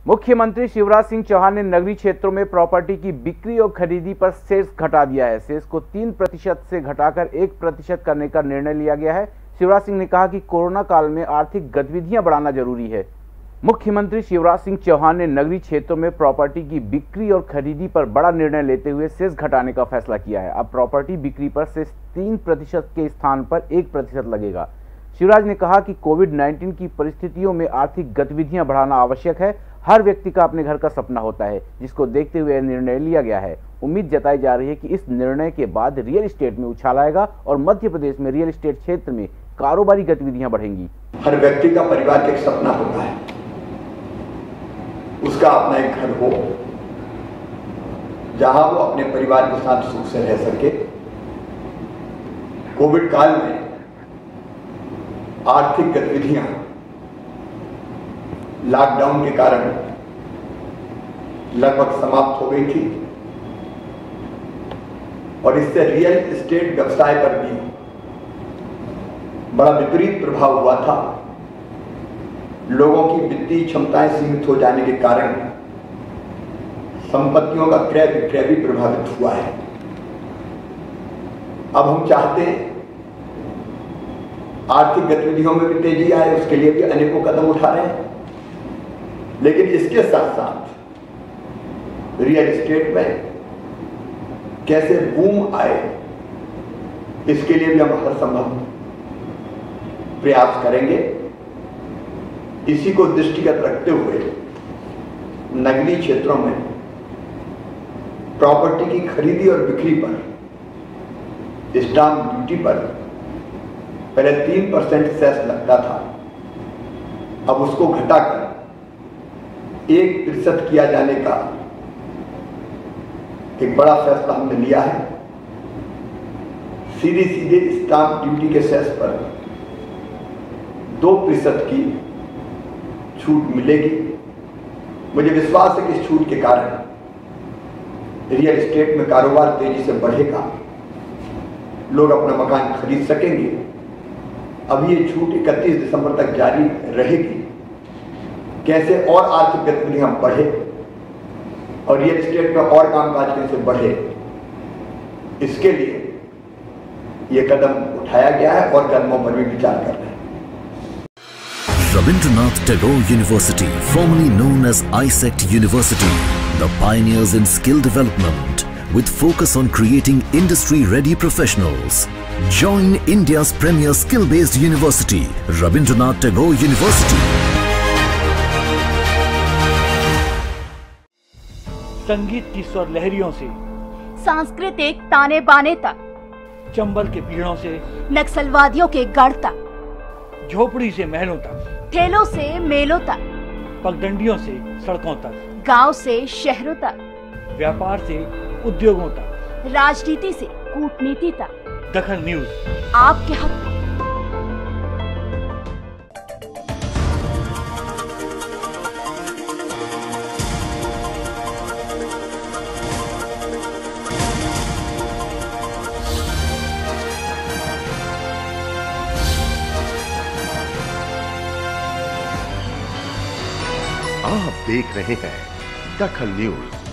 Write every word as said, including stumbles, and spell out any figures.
मुख्यमंत्री शिवराज सिंह चौहान ने नगरीय क्षेत्रों में प्रॉपर्टी की बिक्री और खरीदी पर सेस घटा दिया है। सेस को तीन प्रतिशत से घटाकर एक प्रतिशत करने का निर्णय लिया गया है। शिवराज सिंह ने कहा कि कोरोना काल में आर्थिक गतिविधियां बढ़ाना जरूरी है। मुख्यमंत्री शिवराज सिंह चौहान ने नगरीय क्षेत्रों में प्रॉपर्टी की बिक्री और खरीदी पर बड़ा निर्णय लेते हुए सेस घटाने का फैसला किया है। अब प्रॉपर्टी बिक्री पर सेस तीन प्रतिशत के स्थान पर एक प्रतिशत लगेगा। शिवराज ने कहा कि कोविड नाइन्टीन की परिस्थितियों में आर्थिक गतिविधियां बढ़ाना आवश्यक है। हर व्यक्ति का अपने घर का सपना होता है, जिसको देखते हुए निर्णय लिया गया है। उम्मीद जताई जा रही है कि इस निर्णय के बाद रियल एस्टेट में उछाल आएगा और मध्य प्रदेश में रियल एस्टेट क्षेत्र में कारोबारी गतिविधियां बढ़ेंगी। हर व्यक्ति का परिवार का एक सपना होता है, उसका अपना एक घर हो जहां वो अपने परिवार के साथ सुख से रह सके। कोविड काल में आर्थिक गतिविधियां लॉकडाउन के कारण लगभग समाप्त हो गई थी और इससे रियल एस्टेट व्यवसाय पर भी बड़ा विपरीत प्रभाव हुआ था। लोगों की वित्तीय क्षमताएं सीमित हो जाने के कारण संपत्तियों का क्रय विक्रय भी प्रभावित हुआ है। अब हम चाहते हैं आर्थिक गतिविधियों में भी तेजी आए, उसके लिए भी अनेकों कदम उठा रहे हैं, लेकिन इसके साथ साथ रियल एस्टेट में कैसे बूम आए, इसके लिए भी हम हर संभव प्रयास करेंगे। इसी को दृष्टिगत रखते हुए नगरीय क्षेत्रों में प्रॉपर्टी की खरीदी और बिक्री पर स्टाम्प ड्यूटी पर पहले तीन परसेंट सेस लगता था, अब उसको घटाकर एक प्रतिशत किया जाने का एक बड़ा फैसला हमने लिया है। सीधे सीधे स्टाम्प ड्यूटी के सेस पर दो प्रतिशत की छूट मिलेगी। मुझे विश्वास है कि इस छूट के कारण रियल एस्टेट में कारोबार तेजी से बढ़ेगा, लोग अपना मकान खरीद सकेंगे। अब ये छूट इकतीस दिसंबर तक जारी रहेगी। कैसे और आर्थिक गतिविधियां बढ़े और रियल एस्टेट में और कामकाज कैसे बढ़े, इसके लिए ये कदम उठाया गया है और कदमों पर भी विचार कर रहे हैं। Rabindranath Tagore University, formerly known as I S E C T University, the pioneers in skill development with focus on creating industry-ready professionals. Join India's premier skill-based university, Rabindranath Tagore University. संगीत की स्वर लहरियों से सांस्कृतिक ताने बाने तक, चंबल के पीड़ों से नक्सलवादियों के गढ़ तक, झोपड़ी से महलों तक, ठेलों से मेलों तक, पगडंडियों से सड़कों तक, गांव से शहरों तक, व्यापार से उद्योगों तक, राजनीति से कूटनीति तक, दखल न्यूज आपके हक में। आप देख रहे हैं दखल न्यूज।